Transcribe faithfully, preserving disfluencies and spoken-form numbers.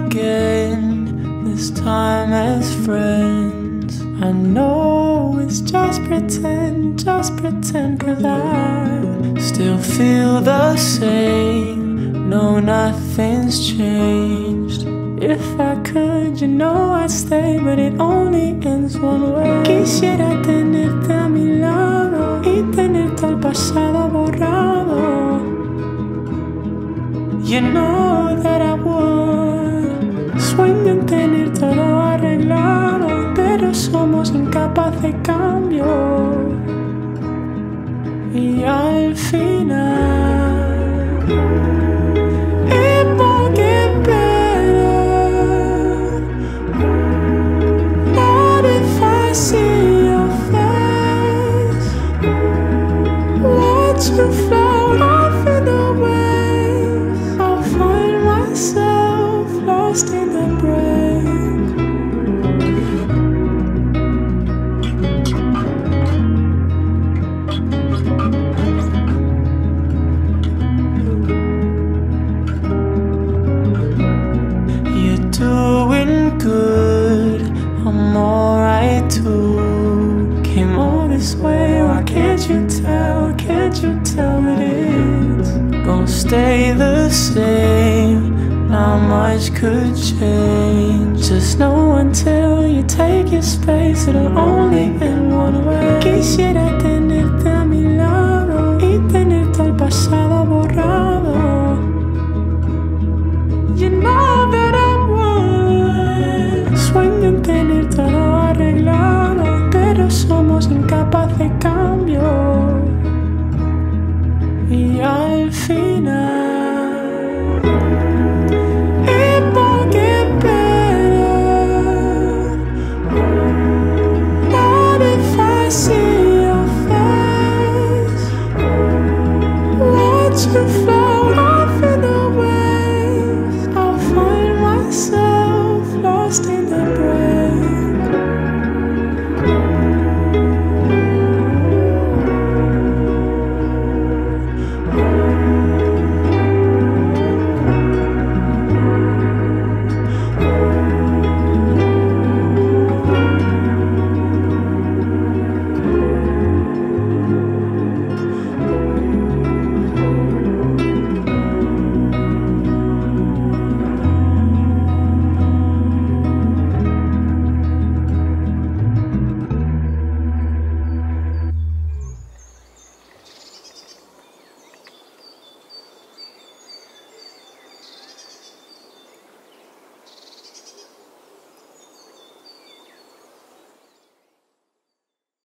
again, this time as friends. I know it's just pretend, just pretend, 'cause I still feel the same. No, nothing's changed. If I could, you know I'd stay, but it only ends one way. Quisiera tenerte a mi lado y tener todo el pasado borrado. You know that I would. Sueño en tener todo arreglado, pero somos incapaces de cambio. Y al final it won't get better. Not if I see your face. Watch you float off in the waves. I'll find myself lost in the break. Doing good, I'm alright too. Came all this way, why can't you tell? Can't you tell that it's gonna stay the same? Not much could change. Just know until you take your space, it'll only end one way. Quisiera tenerte a mi lado y tener todo el pasado borrado. You know that I Sueño en tener todo arreglado, pero somos incapaces